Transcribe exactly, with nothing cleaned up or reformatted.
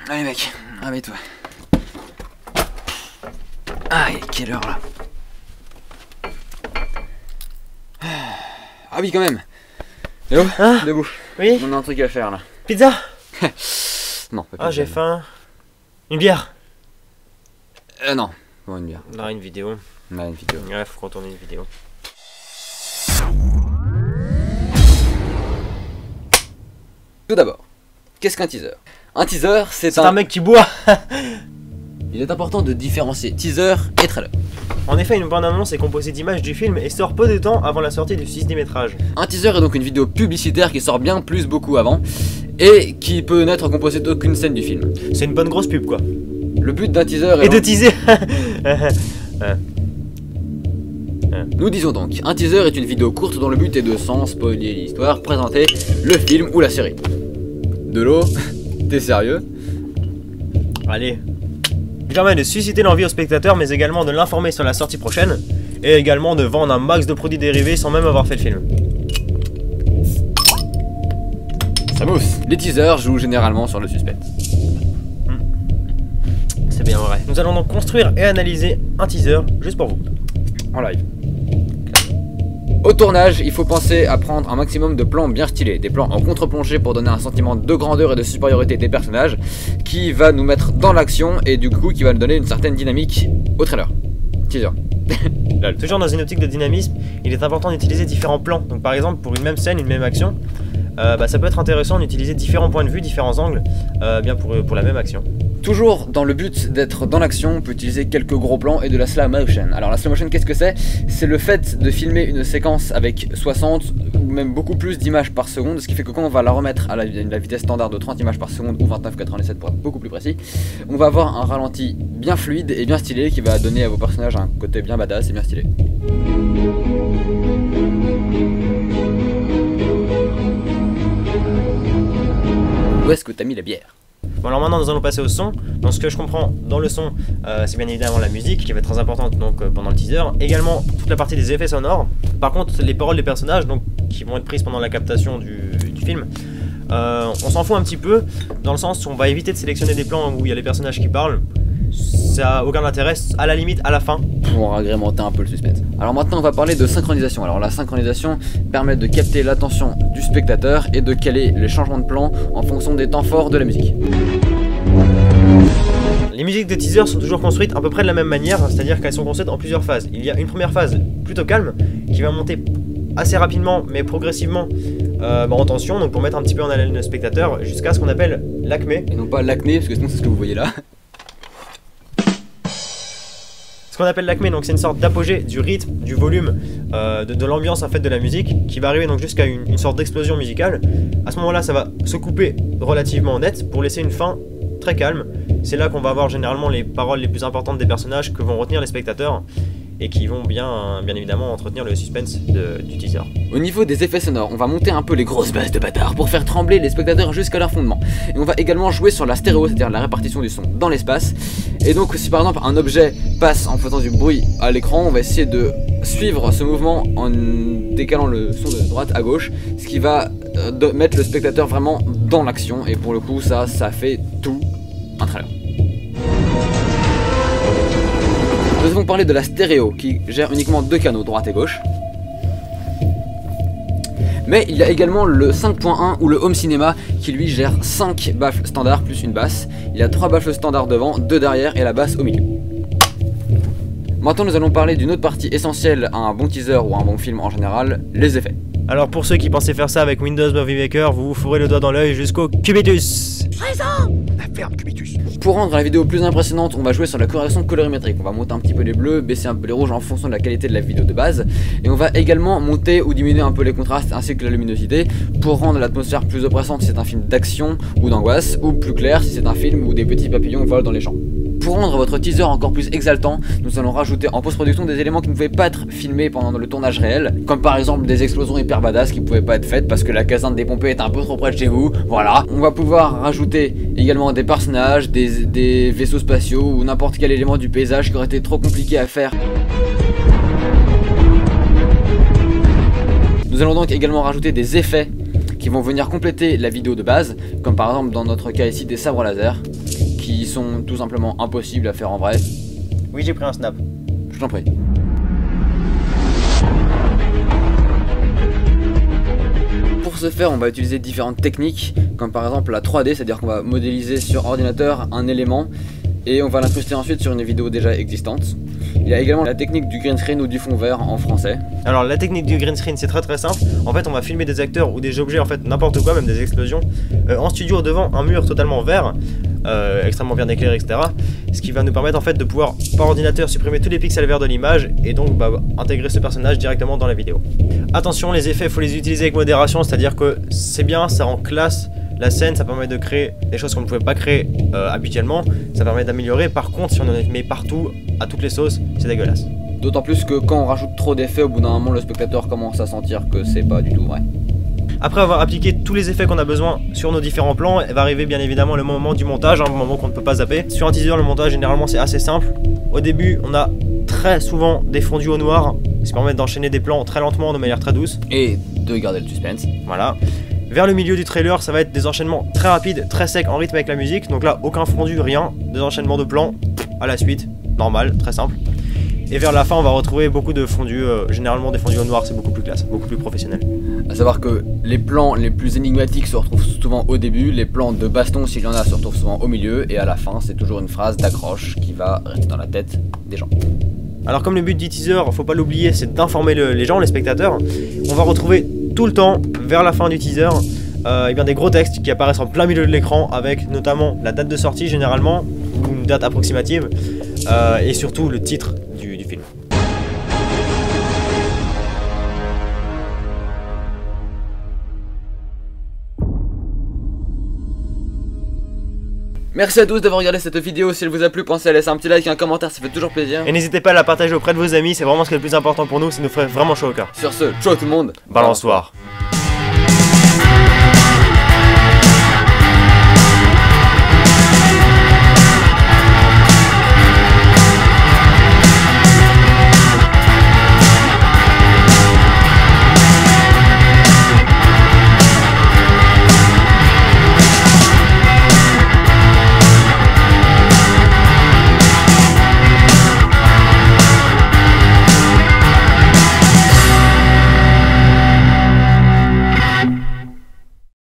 Allez mec, réveille-toi. Aïe, quelle heure là? Ah oui quand même. Hello, Ah, debout. oui. On a un truc à faire là. Pizza. Non, pas Ah, j'ai pizza. faim. Une bière. Euh non, bon une bière. Là, une vidéo. Ouais, une vidéo. Ouais, faut qu'on tourne une vidéo. Tout d'abord, qu'est-ce qu'un teaser? Un teaser, c'est C'est un... un mec qui boit. Il est important de différencier teaser et trailer. En effet, une bande-annonce est composée d'images du film et sort peu de temps avant la sortie du sixième métrage. Un teaser est donc une vidéo publicitaire qui sort bien plus beaucoup avant et qui peut n'être composée d'aucune scène du film. C'est une bonne grosse pub, quoi. Le but d'un teaser est Et de donc... teaser. Nous disons donc, un teaser est une vidéo courte dont le but est de, sans spoiler l'histoire, présenter le film ou la série. De l'eau? T'es sérieux? Allez. Il permet de susciter l'envie au spectateur, mais également de l'informer sur la sortie prochaine, et également de vendre un max de produits dérivés sans même avoir fait le film. Ça mousse. Les teasers jouent généralement sur le suspense. C'est bien vrai. Nous allons donc construire et analyser un teaser juste pour vous. En live. Au tournage, il faut penser à prendre un maximum de plans bien stylés, des plans en contre-plongée pour donner un sentiment de grandeur et de supériorité des personnages, qui va nous mettre dans l'action et du coup qui va nous donner une certaine dynamique au trailer. Teaser. Toujours dans une optique de dynamisme, il est important d'utiliser différents plans. Donc par exemple, pour une même scène, une même action, euh, bah, ça peut être intéressant d'utiliser différents points de vue, différents angles, euh, bien pour, pour la même action. Toujours dans le but d'être dans l'action, on peut utiliser quelques gros plans et de la slow motion. Alors la slow motion, qu'est-ce que c'est? C'est le fait de filmer une séquence avec soixante ou même beaucoup plus d'images par seconde, ce qui fait que quand on va la remettre à la, la vitesse standard de trente images par seconde ou vingt-neuf virgule quatre-vingt-dix-sept pour être beaucoup plus précis, on va avoir un ralenti bien fluide et bien stylé qui va donner à vos personnages un côté bien badass et bien stylé. Où est-ce que t'as mis la bière? Bon, alors maintenant nous allons passer au son. Donc ce que je comprends dans le son, euh, c'est bien évidemment la musique qui va être très importante donc, euh, pendant le teaser. Également toute la partie des effets sonores. Par contre les paroles des personnages donc, qui vont être prises pendant la captation du, du film, euh, on s'en fout un petit peu dans le sens où on va éviter de sélectionner des plans où il y a les personnages qui parlent. Ça a aucun intérêt, à la limite à la fin. Pour agrémenter un peu le suspense. Alors maintenant on va parler de synchronisation. Alors la synchronisation permet de capter l'attention du spectateur et de caler les changements de plan en fonction des temps forts de la musique. Les musiques de teaser sont toujours construites à peu près de la même manière, c'est-à-dire qu'elles sont construites en plusieurs phases. Il y a une première phase plutôt calme qui va monter assez rapidement mais progressivement euh, bah, en tension, donc pour mettre un petit peu en haleine le spectateur jusqu'à ce qu'on appelle l'acmé. Et non pas l'acné parce que sinon c'est ce que vous voyez là. Ce qu'on appelle l'acmé, donc c'est une sorte d'apogée du rythme, du volume, euh, de, de l'ambiance en fait de la musique, qui va arriver donc jusqu'à une, une sorte d'explosion musicale. À ce moment-là, ça va se couper relativement net pour laisser une fin très calme. C'est là qu'on va avoir généralement les paroles les plus importantes des personnages que vont retenir les spectateurs et qui vont bien, bien évidemment entretenir le suspense de, du teaser. Au niveau des effets sonores, on va monter un peu les grosses basses de bâtard pour faire trembler les spectateurs jusqu'à leur fondement. Et on va également jouer sur la stéréo, c'est-à-dire la répartition du son dans l'espace. Et donc si par exemple un objet passe en faisant du bruit à l'écran, on va essayer de suivre ce mouvement en décalant le son de droite à gauche, ce qui va euh, de mettre le spectateur vraiment dans l'action. Et pour le coup ça, ça fait tout un trailer. Nous avons parlé de la stéréo qui gère uniquement deux canaux, droite et gauche. Mais il y a également le cinq point un ou le home cinéma qui lui gère cinq baffles standards plus une basse. Il y a trois baffles standards devant, deux derrière et la basse au milieu. Maintenant nous allons parler d'une autre partie essentielle à un bon teaser ou à un bon film en général, les effets. Alors pour ceux qui pensaient faire ça avec Windows Movie Maker, vous vous fourrez le doigt dans l'œil jusqu'au cubitus. La ferme cubitus. Pour rendre la vidéo plus impressionnante, on va jouer sur la correction colorimétrique. On va monter un petit peu les bleus, baisser un peu les rouges en fonction de la qualité de la vidéo de base. Et on va également monter ou diminuer un peu les contrastes ainsi que la luminosité pour rendre l'atmosphère plus oppressante si c'est un film d'action ou d'angoisse, ou plus clair si c'est un film où des petits papillons volent dans les champs. Pour rendre votre teaser encore plus exaltant, nous allons rajouter en post-production des éléments qui ne pouvaient pas être filmés pendant le tournage réel, comme par exemple des explosions hyper badass qui ne pouvaient pas être faites parce que la caserne des pompées est un peu trop près de chez vous, voilà. On va pouvoir rajouter également des personnages, des, des vaisseaux spatiaux ou n'importe quel élément du paysage qui aurait été trop compliqué à faire. Nous allons donc également rajouter des effets qui vont venir compléter la vidéo de base, comme par exemple dans notre cas ici des sabres laser. sont tout simplement impossibles à faire en vrai. Oui, j'ai pris un snap. Je t'en prie. Pour ce faire, on va utiliser différentes techniques, comme par exemple la trois D, c'est-à-dire qu'on va modéliser sur ordinateur un élément et on va l'incruster ensuite sur une vidéo déjà existante. Il y a également la technique du green screen ou du fond vert en français. Alors la technique du green screen, c'est très très simple. En fait, on va filmer des acteurs ou des objets, en fait n'importe quoi, même des explosions, euh, en studio devant un mur totalement vert, euh, extrêmement bien éclairé, et cetera. Ce qui va nous permettre en fait de pouvoir par ordinateur supprimer tous les pixels verts de l'image et donc bah, intégrer ce personnage directement dans la vidéo. Attention, les effets, il faut les utiliser avec modération, c'est-à-dire que c'est bien, ça rend classe la scène, ça permet de créer des choses qu'on ne pouvait pas créer euh, habituellement, ça permet d'améliorer. Par contre, si on en met partout, à toutes les sauces, c'est dégueulasse. D'autant plus que quand on rajoute trop d'effets, au bout d'un moment, le spectateur commence à sentir que c'est pas du tout vrai. Après avoir appliqué tous les effets qu'on a besoin sur nos différents plans, il va arriver bien évidemment le moment du montage, un moment qu'on ne peut pas zapper. Sur un teaser, le montage généralement c'est assez simple. Au début, on a très souvent des fondus au noir, ce qui permet d'enchaîner des plans très lentement, de manière très douce. Et de garder le suspense. Voilà. Vers le milieu du trailer, ça va être des enchaînements très rapides, très secs, en rythme avec la musique. Donc là, aucun fondu, rien. Des enchaînements de plans à la suite, normal, très simple. Et vers la fin, on va retrouver beaucoup de fondus, euh, généralement des fondus au noir, c'est beaucoup plus classe, beaucoup plus professionnel. A savoir que les plans les plus énigmatiques se retrouvent souvent au début, les plans de baston, s'il y en a, se retrouvent souvent au milieu, et à la fin, c'est toujours une phrase d'accroche qui va rester dans la tête des gens. Alors comme le but du teaser, faut pas l'oublier, c'est d'informer le, les gens, les spectateurs, on va retrouver tout le temps, vers la fin du teaser, euh, et bien des gros textes qui apparaissent en plein milieu de l'écran, avec notamment la date de sortie généralement, ou une date approximative, euh, et surtout le titre du, du film. Merci à tous d'avoir regardé cette vidéo, si elle vous a plu, pensez à laisser un petit like et un commentaire, ça fait toujours plaisir. Et n'hésitez pas à la partager auprès de vos amis, c'est vraiment ce qui est le plus important pour nous, ça nous ferait vraiment chaud au cœur. Sur ce, ciao tout le monde. Balançoire.